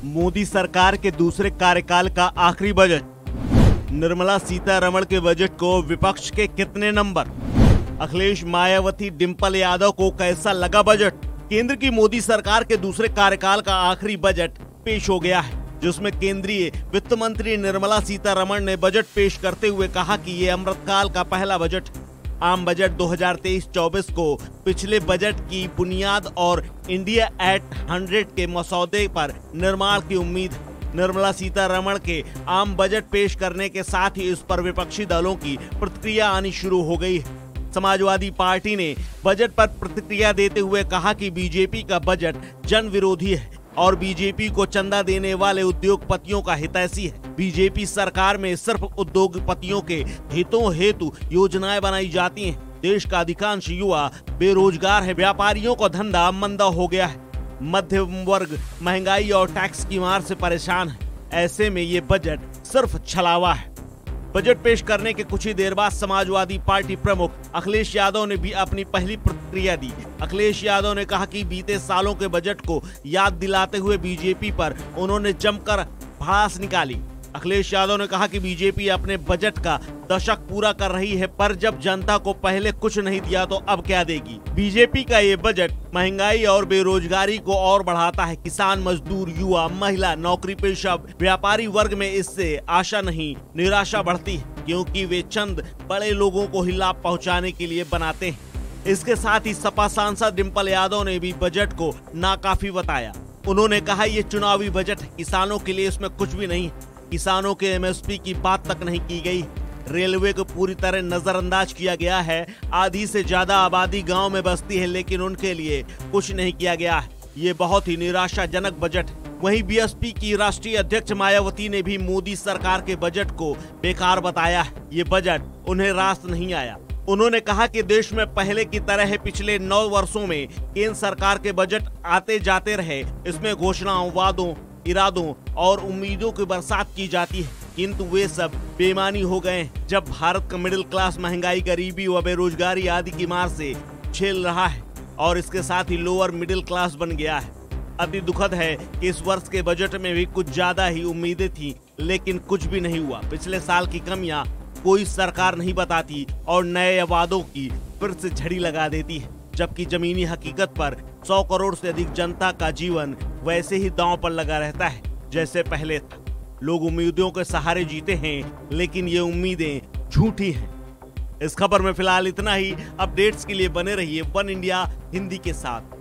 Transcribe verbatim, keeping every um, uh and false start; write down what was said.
मोदी सरकार के दूसरे कार्यकाल का आखिरी बजट। निर्मला सीतारमण के बजट को विपक्ष के कितने नंबर? अखिलेश, मायावती, डिंपल यादव को कैसा लगा बजट? केंद्र की मोदी सरकार के दूसरे कार्यकाल का आखिरी बजट पेश हो गया है, जिसमें केंद्रीय वित्त मंत्री निर्मला सीतारमण ने बजट पेश करते हुए कहा कि ये अमृतकाल का पहला बजट है। आम बजट दो हज़ार तेईस चौबीस को पिछले बजट की बुनियाद और इंडिया एट हंड्रेड के मसौदे पर निर्माण की उम्मीद है। निर्मला सीतारमण के आम बजट पेश करने के साथ ही इस पर विपक्षी दलों की प्रतिक्रिया आनी शुरू हो गई है। समाजवादी पार्टी ने बजट पर प्रतिक्रिया देते हुए कहा कि बीजेपी का बजट जन विरोधी है और बीजेपी को चंदा देने वाले उद्योगपतियों का हितैषी है। बीजेपी सरकार में सिर्फ उद्योगपतियों के हितों हेतु योजनाएं बनाई जाती हैं। देश का अधिकांश युवा बेरोजगार है, व्यापारियों का धंधा मंदा हो गया है, मध्यम वर्ग महंगाई और टैक्स की मार से परेशान है। ऐसे में ये बजट सिर्फ छलावा है। बजट पेश करने के कुछ ही देर बाद समाजवादी पार्टी प्रमुख अखिलेश यादव ने भी अपनी पहली प्रतिक्रिया दी। अखिलेश यादव ने कहा कि बीते सालों के बजट को याद दिलाते हुए बीजेपी पर उन्होंने जमकर भड़ास निकाली। अखिलेश यादव ने कहा कि बीजेपी अपने बजट का दशक पूरा कर रही है, पर जब जनता को पहले कुछ नहीं दिया तो अब क्या देगी। बीजेपी का ये बजट महंगाई और बेरोजगारी को और बढ़ाता है। किसान, मजदूर, युवा, महिला, नौकरी पेशा, व्यापारी वर्ग में इससे आशा नहीं निराशा बढ़ती है, क्योंकि वे चंद बड़े लोगों को ही लाभ पहुँचाने के लिए बनाते हैं। इसके साथ ही सपा सांसद डिंपल यादव ने भी बजट को नाकाफी बताया। उन्होंने कहा ये चुनावी बजट है, किसानों के लिए इसमें कुछ भी नहीं है। किसानों के एमएसपी की बात तक नहीं की गई। रेलवे को पूरी तरह नजरअंदाज किया गया है। आधी से ज्यादा आबादी गांव में बसती है, लेकिन उनके लिए कुछ नहीं किया गया है। ये बहुत ही निराशाजनक बजट है। वहीं बीएसपी की राष्ट्रीय अध्यक्ष मायावती ने भी मोदी सरकार के बजट को बेकार बताया है। ये बजट उन्हें रास नहीं आया। उन्होंने कहा कि देश में पहले की तरह पिछले नौ वर्षों में केंद्र सरकार के बजट आते जाते रहे। इसमें घोषणाओं, वादों, इरादों और उम्मीदों की बरसात की जाती है, किंतु वे सब बेमानी हो गए जब भारत का मिडिल क्लास महंगाई, गरीबी व बेरोजगारी आदि की मार से झेल रहा है और इसके साथ ही लोअर मिडिल क्लास बन गया है। अति दुखद है कि इस वर्ष के बजट में भी कुछ ज्यादा ही उम्मीदें थी, लेकिन कुछ भी नहीं हुआ। पिछले साल की कमियां कोई सरकार नहीं बताती और नए वादों की फिर से झड़ी लगा देती है, जबकि जमीनी हकीकत पर सौ करोड़ से अधिक जनता का जीवन वैसे ही दांव पर लगा रहता है जैसे पहले था। लोग उम्मीदों के सहारे जीते हैं, लेकिन ये उम्मीदें झूठी हैं। इस खबर में फिलहाल इतना ही। अपडेट्स के लिए बने रहिए वन इंडिया हिंदी के साथ।